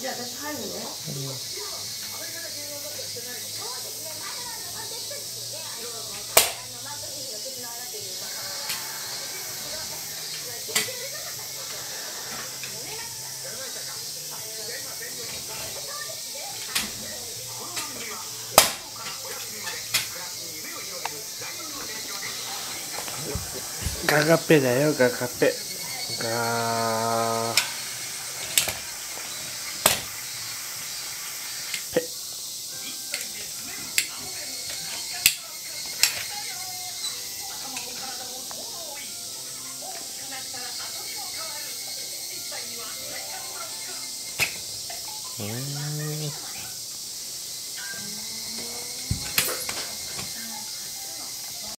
じゃあ私入るね。 ガガペだよ、ガガペ。ガーペ。